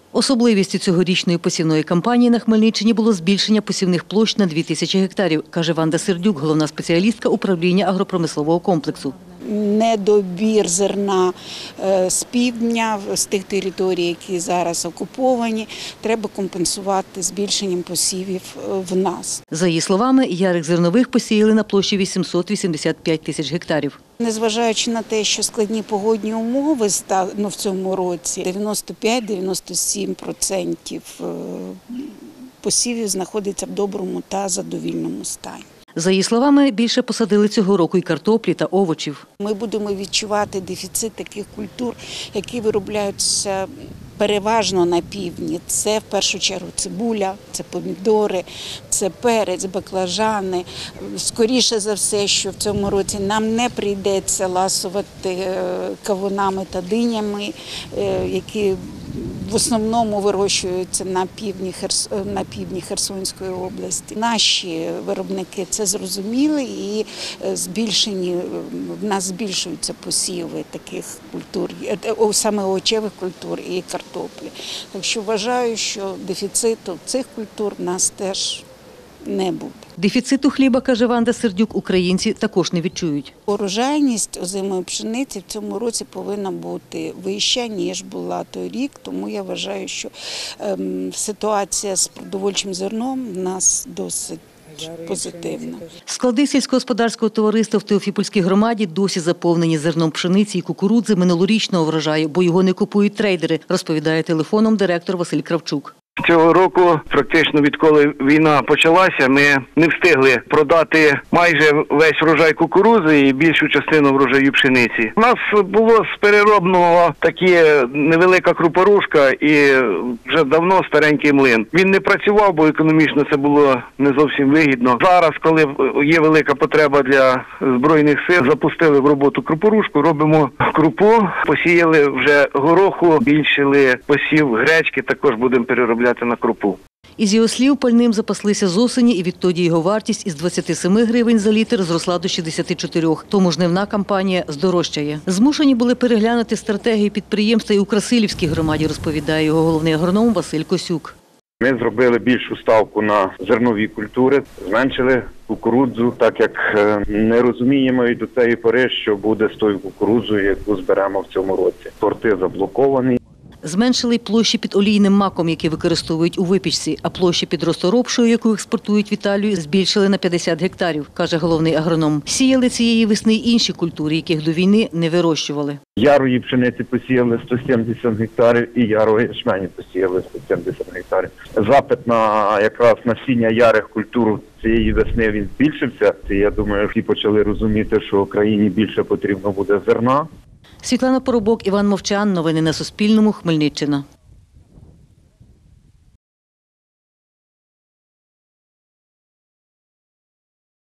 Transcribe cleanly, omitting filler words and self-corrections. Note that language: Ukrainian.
Особливістю цьогорічної посівної кампанії на Хмельниччині було збільшення посівних площ на 2000 гектарів, каже Ванда Сердюк, головна спеціалістка управління агропромислового комплексу. Недобір зерна з півдня, з тих територій, які зараз окуповані, треба компенсувати збільшенням посівів в нас. За її словами, ярих зернових посіяли на площі 885 тисяч гектарів. Незважаючи на те, що складні погодні умови в цьому році, 95-97% посівів знаходиться в доброму та задовільному стані. За її словами, більше посадили цього року і картоплі та овочів. Ми будемо відчувати дефіцит таких культур, які виробляються переважно на півдні. Це в першу чергу цибуля, це помідори, це перець, баклажани. Скоріше за все, що в цьому році нам не прийдеться ласувати кавунами та динями, які в основному вирощуються на півдні Херсонської області. Наші виробники це зрозуміли і в нас збільшуються посіви таких культур, саме овочевих культур і картоплі. Так що вважаю, що дефіциту цих культур в нас теж не буде. Дефіциту хліба, каже Ванда Сердюк, українці також не відчують. Урожайність озимої пшениці в цьому році повинна бути вища, ніж була той рік, тому я вважаю, що ситуація з продовольчим зерном в нас досить позитивна. Склади сільськогосподарського товариства в Теофіпольській громаді досі заповнені зерном пшениці і кукурудзи минулорічного врожаю, бо його не купують трейдери, розповідає телефоном директор Василь Кравчук. Цього року, практично відколи війна почалася, ми не встигли продати майже весь врожай кукурудзи і більшу частину врожаю пшениці. У нас було з переробного таке невелика крупорушка і вже давно старенький млин. Він не працював, бо економічно це було не зовсім вигідно. Зараз, коли є велика потреба для Збройних сил, запустили в роботу крупорушку, робимо крупу, посіяли вже гороху, збільшили посів гречки, також будемо переробляти на крупу. Із його слів, пальним запаслися з осені, і відтоді його вартість із 27 гривень за літр зросла до 64. Тому жнивна кампанія здорожчає. Змушені були переглянути стратегію підприємства і у Красилівській громаді, розповідає його головний агроном Василь Косюк. Ми зробили більшу ставку на зернові культури, зменшили кукурудзу, так як не розуміємо і до цієї пори, що буде з тою кукурудзою, яку зберемо в цьому році. Порти заблоковані. Зменшили й площі під олійним маком, які використовують у випічці, а площі під розторопшою, яку експортують в Італію, збільшили на 50 гектарів, каже головний агроном. Сіяли цієї весни й інші культури, яких до війни не вирощували. Ярої пшениці посіяли 170 гектарів і ярої ячменю посіяли 170 гектарів. Запит на якраз насіння ярих культур цієї весни він збільшився. І я думаю, всі почали розуміти, що Україні більше потрібно буде зерна. Світлана Поробок, Іван Мовчан. Новини на Суспільному. Хмельниччина.